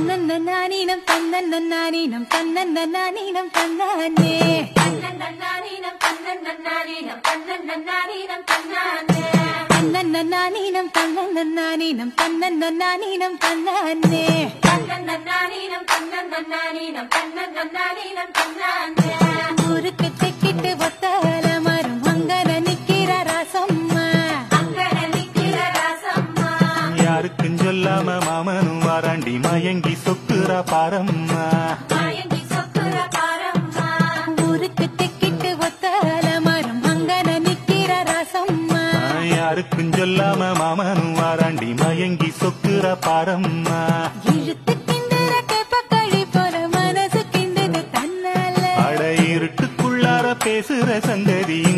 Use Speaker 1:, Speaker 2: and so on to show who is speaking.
Speaker 1: தன்னன்னனானீனம் தன்னன்னனானீனம் தன்னன்னனானீனம் தன்னானே
Speaker 2: தன்னன்னனானீனம் தன்னன்னனானீனம் தன்னன்னனானீனம் தன்னானே
Speaker 1: தன்னன்னனானீனம் தன்னன்னனானீனம் தன்னன்னனானீனம் தன்னானே
Speaker 2: தன்னன்னனானீனம் தன்னன்னனானீனம் தன்னன்னனானீனம் தன்னானே
Speaker 1: ஊருக்கு தெக்கிட்டு ஒத்தல மரம் அங்கன நிக்கிற ராசம்மா
Speaker 2: அங்கன நிக்கிற ராசம்மா
Speaker 3: யாருக்கும் சொல்லாம மாமனும் வாராண்டி மயங்கி சொக்குறா பாரம்மா
Speaker 2: மயங்கி சொக்குற பாரம்மா
Speaker 1: ஊருக்கு தெக்கிட்டு ஒத்தல மரம் அங்கன நிக்கிற ராசம்மா
Speaker 3: யாருக்கும் சொல்லாம மாமனும் வாராண்டி மயங்கி சொக்குறா பாரம்மா
Speaker 1: இழுத்து கிண்டுற கேப்பக்களி போல மனசு கிண்டுது தன்னால
Speaker 3: அட இருட்டுக்குள்ளார பேசுற சங்கதி